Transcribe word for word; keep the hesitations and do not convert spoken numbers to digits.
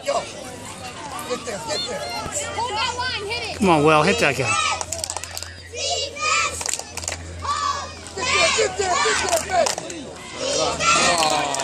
Yo. Get there, get there. Hold that line, hit it. Come on, Will, hit that guy. Get there, get there, get there, baby.